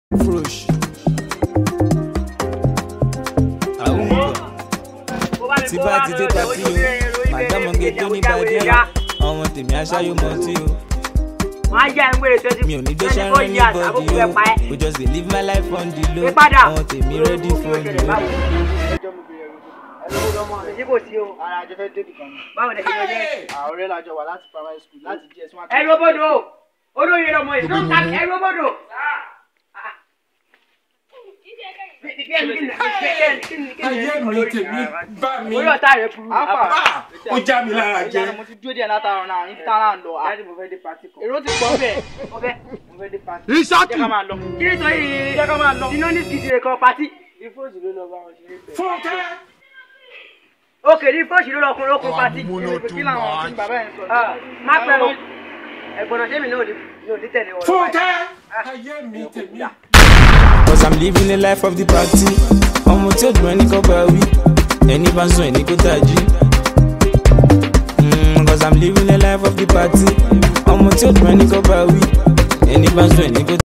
Frosh. Tí bá ti dé pàtí o, màdámọ̀ gẹ́gẹ́ ní bàjẹ́ o, àwọn tèmi aṣáyó mọ̀ sí o. Mi ò ní jẹ́ ṣẹ́rẹ́ ní bọ́ọ̀dì o, we just dey live my life on the low, àwọn tèmi ready for me o. Ọ̀rẹ́ la jọ wà láti primary school láti GS1. Ẹ̀rọ bọ́dọ̀ olóyè lọmọ yìí ló ń ta ẹ̀rọ bọ́dọ̀. Ayé mi tèmi bá mi. Orí ọ̀tá rẹ̀ burú. Ó já mi lára jẹ. Mo ti dúró díẹ̀ látàrọ̀ náà, ibi táwọn náà ń lọ. Láti mo fẹ́ dé pàtí kan. Èrò ti pọ̀ bẹ́ẹ̀. Mo fẹ́ dé pàtí. Jẹ́ ká máa lọ. Kí ni sọ yìí? Jẹ́ ká máa lọ. Iná ní kìdí rẹ̀ kan pàtí. Ìfọ́sì ló lọ bá wọn ṣe é bẹ̀. Fúnkẹ́. Òkè ní ìfọ́sì ló lọ kun lókun pàtí. Kí làwọn kí ni bàbá yẹn sọ? Má pẹ́ o. Ẹ̀gbọ́n náà tẹ́mi náà ò ní tẹ̀lé wọn. Fúnkẹ́. Ayé mi tèmi. Cause I'm living the life of the party. Ọmọ tí ó dùn ẹni kọ́ bá wí, ẹni bá ń sùn ẹni kó tají. Cause I'm living the life of the party. Ọmọ tí ó dùn ẹni kọ́ bá wí, ẹni bá ń sùn ẹni kó tají.